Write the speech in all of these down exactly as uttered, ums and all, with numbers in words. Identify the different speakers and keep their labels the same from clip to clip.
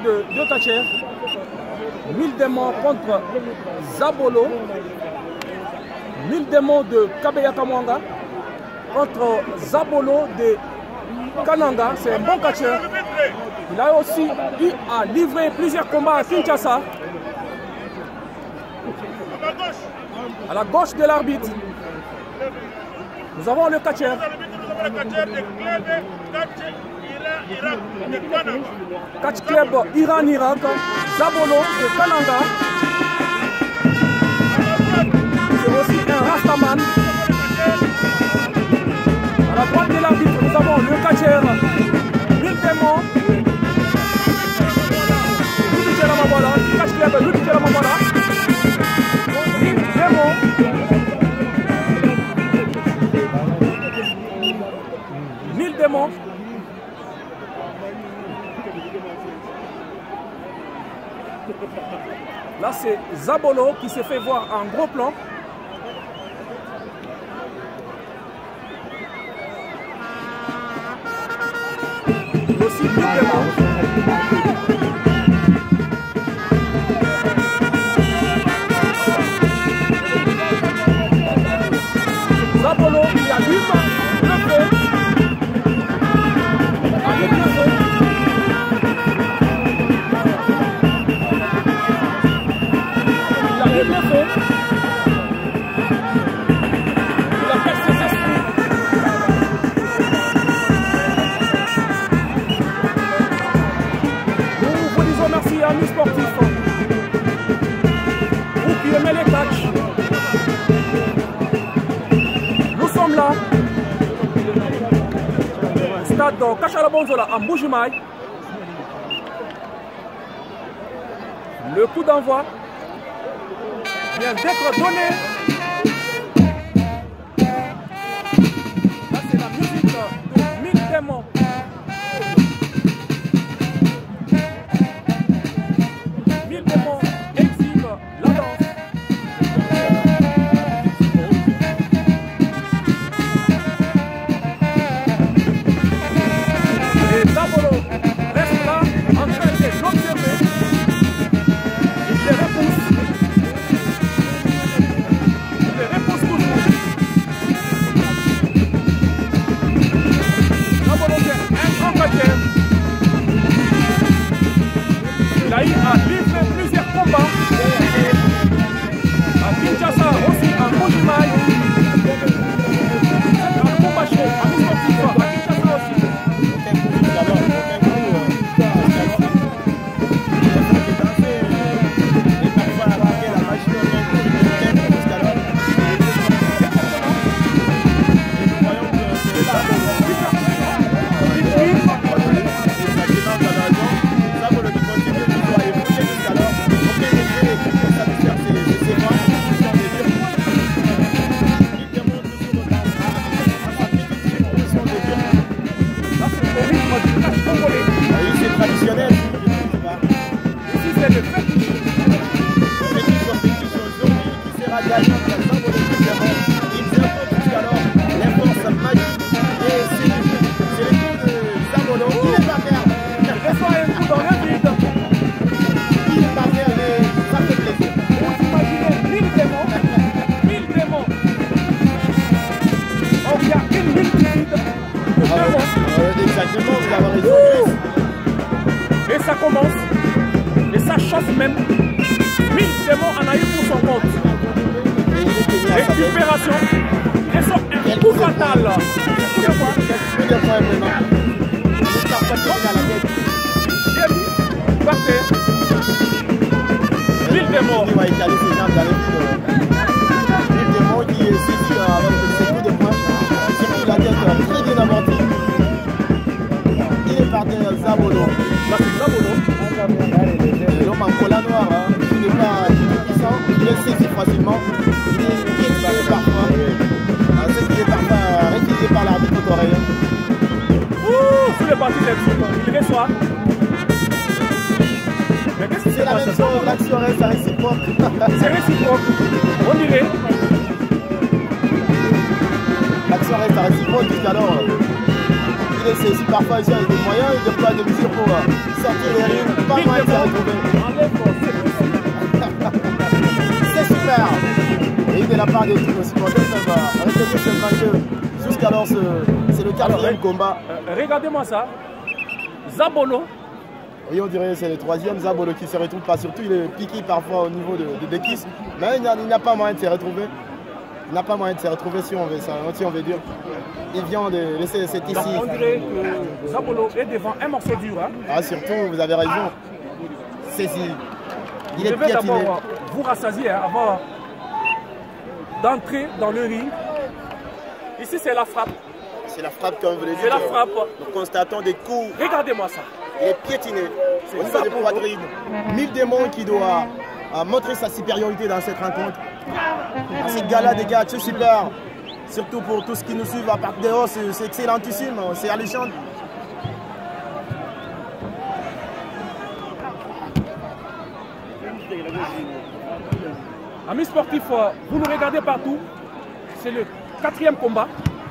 Speaker 1: de deux catcheurs. mille démons contre Zabolo. mille démons de Kabeya Kamwanga contre Zabolo de Kananga. C'est un bon catcheur. Il a aussi eu à livrer plusieurs combats à Kinshasa. À la gauche de l'arbitre, nous avons le catcheur. Catch Club Iran-Irak, Zabolo de Kananga. C'est aussi un Rastaman. À la droite de l'arbitre, nous avons le catcheur mille démons. Lubi Djelamambola, Catch Club Lubi Djelamambola. mille démons. mille démons. Là, c'est Zabolo qui s'est fait voir en gros plan. Aussi mille démons. Zabolo, il a huit ans, le feu. Allez, le feu. Il a eu le feu. Il a fait ses esprits. Nous vous disons merci à nous sportifs. Vous qui aimez les catchs. Là, stade Kachalabonzola en Bougimaï. Le coup d'envoi vient d'être donné. Là, c'est la musique de mille démons. mille démons exhibe la danse. Zabolo reste là en train de l'observer. Il les repousse. Il les repousse toujours. Zabolo c'est un grand catcheur. Il a eu à livrer plusieurs combats. À Kinshasa aussi, à Bougimaï. Dans le combat chaud, à Missortif, à Kinshasa aussi.
Speaker 2: Exactement, vous avez raison.
Speaker 1: Et ça commence, et ça chauffe même. mille démons en a eu pour son compte. Récupération. Et son un coup fatal.
Speaker 2: Quel coup de poing maintenant.
Speaker 1: Parfait. mille démons.
Speaker 2: Il va étaler ses jambes dans les mille démons qui est saisi avec ses coups de poing. Surtout la tête très bien amortie. Il est parti à Zabolo.
Speaker 1: Là, c'est Zabolo.
Speaker 2: L'homme en cola noir, hein. Il n'est pas puissant, il est saisi facilement. Il est étiré parfois. C'est qu'il est parfois réquisé par l'arbitre coréen.
Speaker 1: Ouh, sous les parties des il reçoit. Mais qu'est-ce que c'est
Speaker 2: la même chose, l'action reste réciproque.
Speaker 1: C'est réciproque, on dirait.
Speaker 2: L'action reste réciproque jusqu'alors. il est saisi parfois ici avec des moyens, il déploie des mesures pour euh, sortir les rings, pas moins de se retrouver. C'est super. Et de la part des types aussi, on va retenir seulement que jusqu'alors c'est le quatrième combat.
Speaker 1: Euh, Regardez-moi ça. Zabolo.
Speaker 2: Oui, on dirait que c'est le troisième Zabolo qui se retrouve pas. Surtout, il est piqué parfois au niveau de, de Bekis. Mais il n'a pas moyen de se retrouver. Il n'a pas moyen de se retrouver si on veut, ça, si on veut dire. Il vient de laisser cette ici.
Speaker 1: Donc, on dirait que Zabolo est devant un morceau dur. Hein?
Speaker 2: Ah, surtout, vous avez raison. C'est si. Il est
Speaker 1: Je vais
Speaker 2: piétiné.
Speaker 1: d'abord vous rassasier hein, avant d'entrer dans le ring. Ici, c'est la frappe.
Speaker 2: C'est la frappe, comme vous l'avez dit.
Speaker 1: C'est la frappe.
Speaker 2: Nous constatons des coups.
Speaker 1: Regardez-moi ça.
Speaker 2: Il est piétiné. Au niveau des poitrines. Mille démons qui doit euh, montrer sa supériorité dans cette rencontre. Ces gars-là, des gars, c'est super. Surtout pour tous qui nous suivent à partir de haut, c'est excellentissime, c'est alléchant.
Speaker 1: Amis sportifs, vous nous regardez partout. C'est le quatrième combat.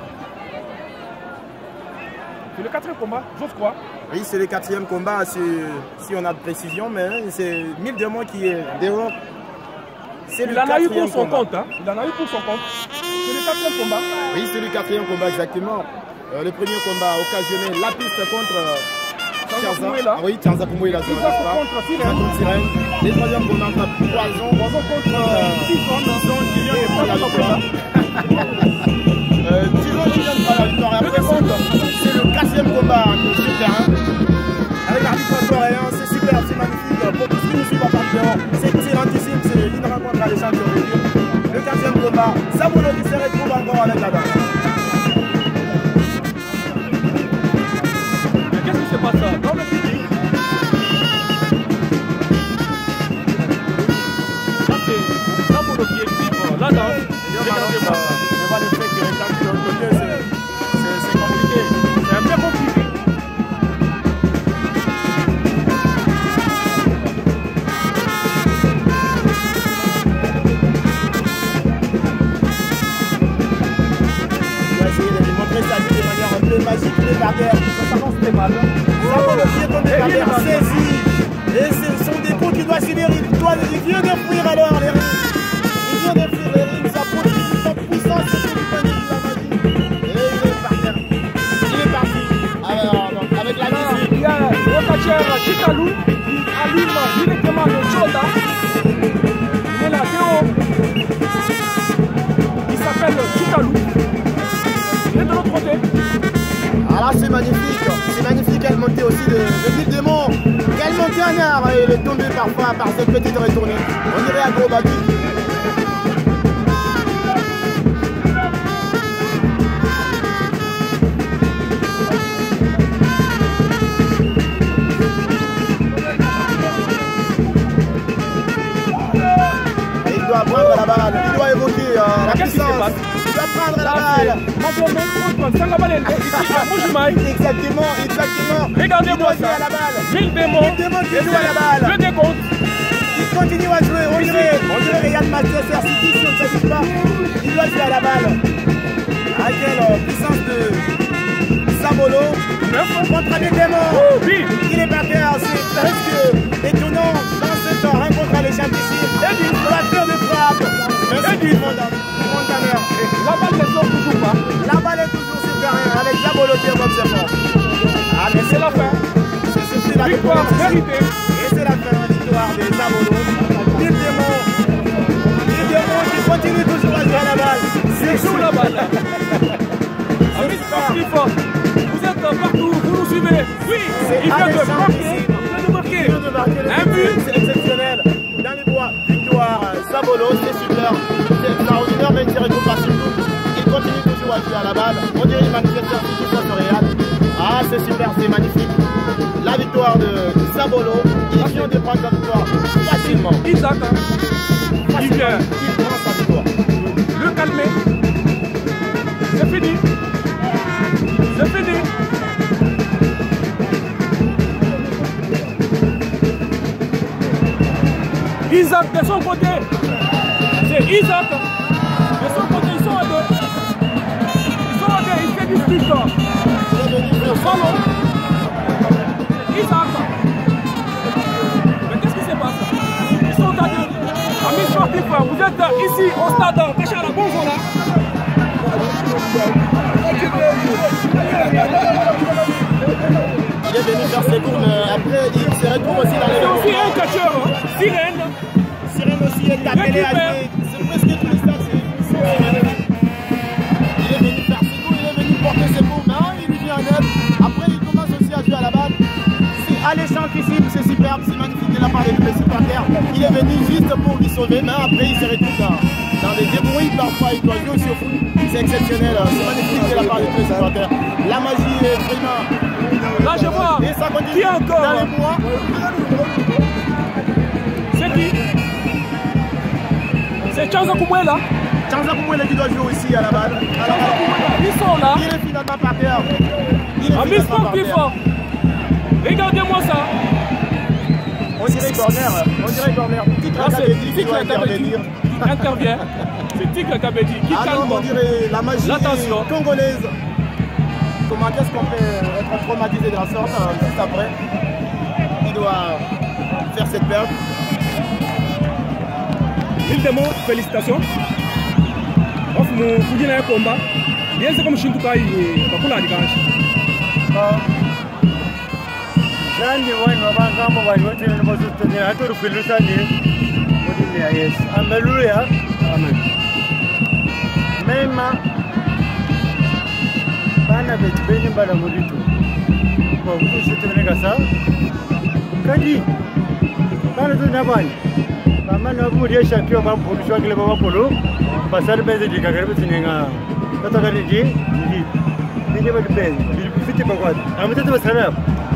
Speaker 1: C'est le quatrième combat, j'ose croire.
Speaker 2: Oui, c'est le quatrième combat, si, si on a de précision, mais c'est mille démons qui est dehors.
Speaker 1: Il en a eu pour son compte, hein. Il en a eu pour son compte. C'est le quatrième combat.
Speaker 2: Oui, c'est le quatrième combat, exactement. Euh, le premier combat occasionné, la piste contre euh, Tchanza. Ah oui, Tchanza Kumouila.
Speaker 1: contre
Speaker 2: Sirène. Le troisième combat entre Poison.
Speaker 1: Poison contre Tison.
Speaker 2: Tison qui vient de prendre la victoire. Tison qui vient de prendre la victoire. Après, c'est le quatrième combat sur le terrain. Avec l'arbitre coréen, c'est super, c'est magnifique. Pour tous ceux qui nous suivent à partir, c'est excellentissime, c'est une rencontre à l'échange de revue. Le quatrième combat, Zabolo qui se retrouve encore avec la dame.
Speaker 1: Mais qu'est-ce qui se passe dans le public? Ça c'est Zabolo qui exhibe la danse. Regardez-moi.
Speaker 2: Je vois le fait que quand tu es au côté, c'est compliqué.
Speaker 1: C'est un peu compliqué.
Speaker 2: Magique, les barrières, ça commence très mal. Zabolo qui est tombé par terre, saisi. Et ce sont des coups qu'il doit subir. Il, doit, il vient de fuir alors les rings. Il vient de fuir les rings. Ça produit sa puissance sur le point de vue de la magie. Et il est par terre. Il est parti. Alors, donc, avec la musique.
Speaker 1: Il y a le catcheur Chikalou qui allume directement le Choda. Il est là, Théo. Il s'appelle Chikalou. Il est de l'autre côté.
Speaker 2: Alors c'est magnifique, c'est magnifique, elle montait aussi de, de mille démons. Quelle montée en art, et elle est tombée parfois par cette petite retournée. On dirait acrobatique. Et il doit prendre la balle, il doit évoquer euh, la puissance. Il doit prendre la balle. Exactement, exactement.
Speaker 1: Regardez-moi ça. mille démons.
Speaker 2: mille démons qui jouent à la balle.
Speaker 1: Je décompte.
Speaker 2: Il continue à jouer. On dirait, on dirait Real Manchester City si on ne s'agit pas. Il doit jouer à la balle. À quelle puissance de Zabolo contre les démons.
Speaker 1: Oui.
Speaker 2: Il est par terre. C'est presque étonnant dans cette rencontre à l'échappe ici. La peur de frappe. C'est du monde.
Speaker 1: La balle ne sort toujours pas.
Speaker 2: La balle est toujours sur le terrain avec Zabolo qui est votre fort.
Speaker 1: Ah, mais c'est la fin.
Speaker 2: C'est la
Speaker 1: victoire méritée.
Speaker 2: Et c'est la fin de la victoire de Zabolo. Mille démons. Mille démons qui continuent toujours à jouer à la balle.
Speaker 1: C'est joue la balle. Amis sportifs, vous êtes partout, vous nous suivez. Oui, il vient de marquer. Il vient de marquer. Un but.
Speaker 2: C'est exceptionnel. Dans les bois, victoire Zabolo, c'est super. C'est extraordinaire, mais il ne retrouve pas surtout. Il continue toujours à jouer à la balle. On dirait une manifestation qui soit sur Real. Ah, c'est super, c'est magnifique. La victoire de Zabolo, il vient de prendre la victoire facilement.
Speaker 1: Isaac, il vient.
Speaker 2: Il prend sa victoire.
Speaker 1: Le calmer. C'est fini. C'est fini. Isaac de son côté. C'est Isaac. De son côté, ils sont à deux. Ils sont à deux, ils se disputent.
Speaker 2: Il est venu faire
Speaker 1: Solo. Isaac. Mais qu'est-ce qui s'est passé? Ils sont à deux. Amis sportifs, vous êtes ici au stade Kachara. Bonjour là.
Speaker 2: Il est venu faire ses cours, mais après il se retrouve aussi dans les...
Speaker 1: C'est aussi un catcheur, hein? Sirène.
Speaker 2: Sirène aussi est appelé à jouer. C'est presque tous les stades. Il est venu faire ses cours, il est venu porter ses cours, mais il lui vient en aide. Après il commence aussi à jouer à la balle. C'est alléchant ici, c'est superbe, c'est magnifique de la part des supporters. Il est venu juste pour lui sauver, mais après il se retrouve dans, dans des débrouilles, parfois il doit jouer aussi au foot. C'est exceptionnel, c'est magnifique de la part des supporters. La magie est vraiment...
Speaker 1: Là je vois.
Speaker 2: Et ça continue.
Speaker 1: Qui encore?
Speaker 2: Dans les mois.
Speaker 1: C'est qui? C'est Chanza Koumouela.
Speaker 2: Chanza Koumouela qui doit jouer aussi à la balle.
Speaker 1: Ils sont là.
Speaker 2: Il est finalement par terre.
Speaker 1: Amis sportifs, regardez-moi ça.
Speaker 2: On dirait corner. On dirait corner.
Speaker 1: Là c'est Tigre Kabedi qui intervient. C'est Tigre Kabedi qui
Speaker 2: calme. On dirait la magie congolaise. Comment est-ce qu'on peut être traumatisé de la sorte juste après? Il doit faire cette perte.
Speaker 1: Mille félicitations. Off mon fouille un combat. Bien c'est comme Shintukai et Bakula Diganche.
Speaker 3: Grandi wine wabanga mo bali wote ne mo tutene hatoro kwilusa ni modini ya Yesu. Haleluya. Amen. Mema bana betu beni mbala muritu. Kwa kutu tutene kasa. Kadi bana tu nabani. Mama na muri ya shakio ba polisi wakile baba polo. Pasar beze dikagaribu tinenga. Kata kadi ji. Ni ba beze. Fiti ba kwat. Amete ba sana.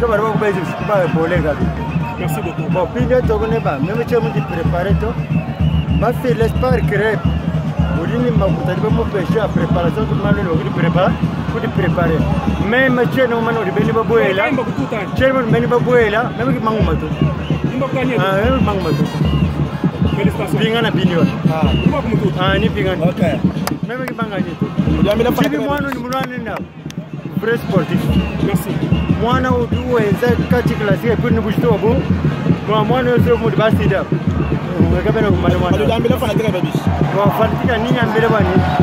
Speaker 1: Merci beaucoup.
Speaker 3: Bon, puis nous avons même si on dit préparer tout, ma fille l'espoir créé. Vous dites que vous avez pêché à préparation, tout le monde vous prépare, vous préparer. Même si on a dit que vous avez là, si on a dit que vous avez là, même si vous avez là, même si
Speaker 1: félicitations.
Speaker 3: Pingan na pinyo.
Speaker 1: Ah,
Speaker 3: ah ni pingan.
Speaker 1: Okay.
Speaker 3: Même si vous avez
Speaker 2: là,
Speaker 3: si moi nous nous rendons vrai sportif.
Speaker 1: Merci.
Speaker 3: Moi, je suis quatre classes pour nous bouger au bout. Moi, je suis au bout de Bastida. Je suis au bout de Bastida. Je suis au bout de Bastida.